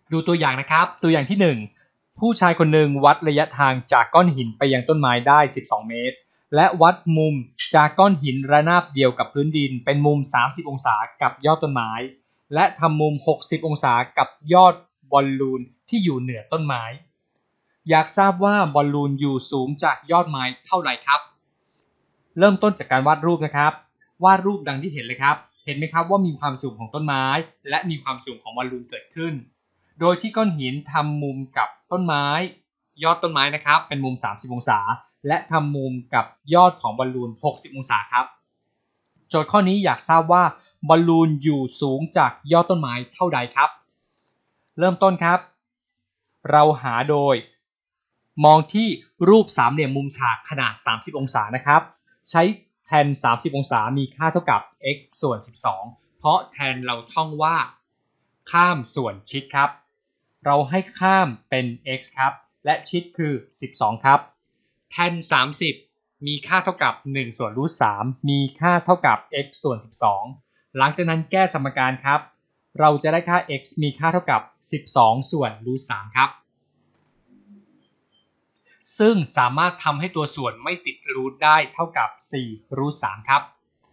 ดูตัวอย่างนะครับตัวอย่างที่1ผู้ชายคนหนึ่งวัดระยะทางจากก้อนหินไปยังต้นไม้ได้12เมตรและวัดมุมจากก้อนหินระนาบเดียวกับพื้นดินเป็นมุม30องศากับยอดต้นไม้และทำมุม60องศากับยอดบอลลูนที่อยู่เหนือต้นไม้อยากทราบว่าบอลลูนอยู่สูงจากยอดไม้เท่าไหร่ครับเริ่มต้นจากการวาดรูปนะครับวาดรูปดังที่เห็นเลยครับเห็นไหมครับว่ามีความสูงของต้นไม้และมีความสูงของบอลลูนเกิดขึ้นโดยที่ก้อนหินทำมุมกับต้นไม้ยอดต้นไม้นะครับเป็นมุม30องศาและทำมุมกับยอดของบอลลูน60องศาครับโจทย์ข้อนี้อยากทราบว่าบอลลูนอยู่สูงจากยอดต้นไม้เท่าใดครับเริ่มต้นครับเราหาโดยมองที่รูปสามเหลี่ยมมุมฉากขนาด30องศานะครับใช้แทน30องศามีค่าเท่ากับ x ส่วน12เพราะแทนเราท่องว่าข้ามส่วนชิดครับเราให้ข้ามเป็น x ครับและชิดคือ12ครับแทน30มีค่าเท่ากับ1ส่วนรูท3มีค่าเท่ากับ x ส่วน12หลังจากนั้นแก้สมการครับเราจะได้ค่า x มีค่าเท่ากับ12ส่วนรูท3ครับซึ่งสามารถทำให้ตัวส่วนไม่ติดรูทได้เท่ากับ4รูท3ครับ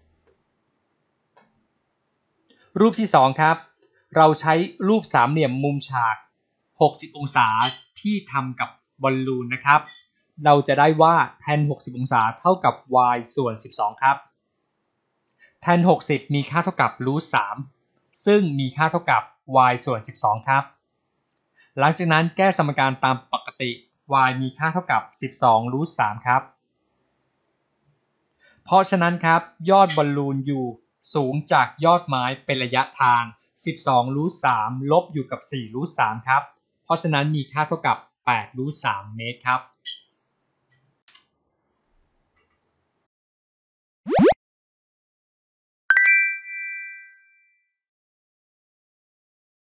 รูปที่2ครับเราใช้รูปสามเหลี่ยมมุมฉาก60องศาที่ทำกับบอลลูนนะครับเราจะได้ว่าแทน60องศาเท่ากับ y ส่วน12ครับแทน60มีค่าเท่ากับรูท3ซึ่งมีค่าเท่ากับ y ส่วน12ครับหลังจากนั้นแก้สมการตามปกติy มีค่าเท่ากับ12รูท3ครับเพราะฉะนั้นครับยอดบอลลูนอยู่สูงจากยอดไม้เป็นระยะทาง12รูท3ลบอยู่กับ4รูท3ครับเพราะฉะนั้นมีค่าเท่ากับ8รูท3เมตรครับ